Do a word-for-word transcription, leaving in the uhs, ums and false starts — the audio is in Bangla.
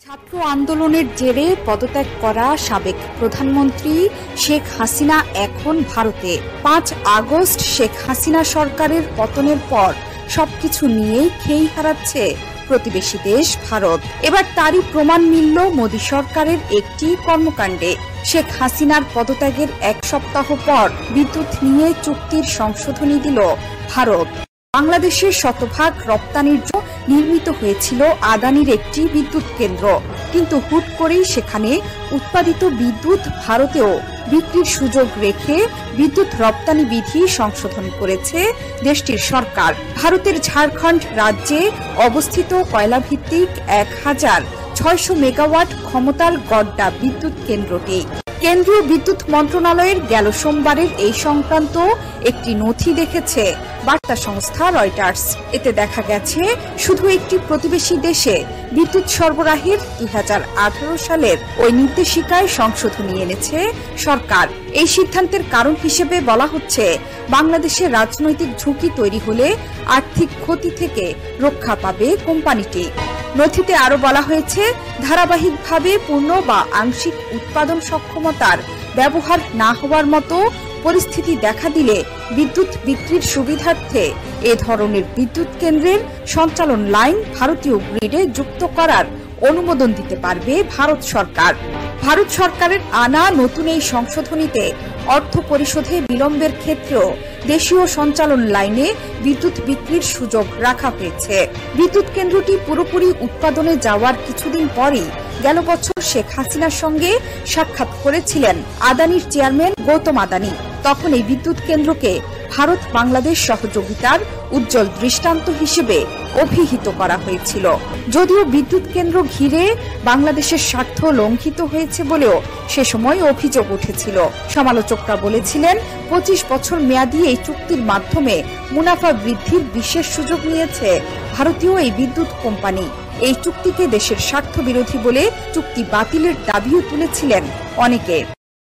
ছাত্র আন্দোলনের জেরে পদত্যাগ করা সাবেক প্রধানমন্ত্রী শেখ হাসিনা এখন ভারতে। পাঁচ আগস্ট শেখ হাসিনা সরকারের পতনের পর সবকিছু নিয়েই খেই হারাচ্ছে প্রতিবেশী দেশ ভারত। এবার তারই প্রমাণ মিলল মোদী সরকারের একটি কর্মকাণ্ডে। শেখ হাসিনার পদত্যাগের এক সপ্তাহ পর বিদ্যুৎ নিয়ে চুক্তির সংশোধনী দিল ভারত। বাংলাদেশের শতভাগ রপ্তানির জন্য নির্মিত হয়েছিল আদানির একটি বিদ্যুৎ কেন্দ্র, কিন্তু হুট করেই সেখানে উৎপাদিত বিদ্যুৎ ভারতেও বিক্রির সুযোগ রেখে বিদ্যুৎ রপ্তানি বিধি সংশোধন করেছে দেশটির সরকার। ভারতের ঝাড়খণ্ড রাজ্যে অবস্থিত কয়লাভিত্তিক এক হাজার ছয়শ মেগাওয়াট ক্ষমতার গড্ডা বিদ্যুৎ কেন্দ্রটি কেন্দ্রীয় বিদ্যুৎ মন্ত্রণালয়ের গেল সোমবারের এই সংক্রান্ত একটি নথি দেখেছে বার্তা সংস্থা রয়টার্স। এতে দেখা গেছে শুধু একটি প্রতিবেশী দেশে বিদ্যুৎ সরবরাহের দুই হাজার আঠারো সালের ওই নির্দেশিকায় সংশোধনী এনেছে সরকার। এই সিদ্ধান্তের কারণ হিসেবে বলা হচ্ছে, বাংলাদেশের রাজনৈতিক ঝুঁকি তৈরি হলে আর্থিক ক্ষতি থেকে রক্ষা পাবে কোম্পানিটি। নথিতে আরো বলা হয়েছে, ধারাবাহিকভাবে পূর্ণ বা আংশিক উৎপাদন সক্ষমতার ব্যবহার না হওয়ার মতো পরিস্থিতি দেখা দিলে বিদ্যুৎ বিক্রির সুবিধার্থে এ ধরনের বিদ্যুৎ কেন্দ্রের সঞ্চালন লাইন ভারতীয় গ্রিডে যুক্ত করার অনুমোদন দিতে পারবে ভারত সরকার। ভারত সরকারের আনা নতুন এই সংশোধনীতে অর্থ পরিশোধে বিলম্বের ক্ষেত্রেও দেশীয় সঞ্চালন লাইনে বিদ্যুৎ বিক্রির সুযোগ রাখা হয়েছে। বিদ্যুৎ কেন্দ্রটি পুরোপুরি উৎপাদনে যাওয়ার কিছুদিন পরই গেল বছর শেখ হাসিনার সঙ্গে সাক্ষাৎ করেছিলেন আদানির চেয়ারম্যান গৌতম আদানি। তখন এই বিদ্যুৎ কেন্দ্রকে ভারত বাংলাদেশ সহযোগিতার উজ্জ্বল দৃষ্টান্ত হিসেবে অভিহিত করা হয়েছিল। যদিও বিদ্যুৎ কেন্দ্র ঘিরে বাংলাদেশের স্বার্থ লঙ্ঘিত হয়েছে বলেও সে সময় অভিযোগ উঠেছিল। সমালোচকরা বলেছিলেন, পঁচিশ বছর মেয়াদী এই চুক্তির মাধ্যমে মুনাফা বৃদ্ধির বিশেষ সুযোগ নিয়েছে ভারতীয় এই বিদ্যুৎ কোম্পানি। এই চুক্তিকে দেশের স্বার্থ বিরোধী বলে চুক্তি বাতিলের দাবিও তুলেছিলেন অনেকে।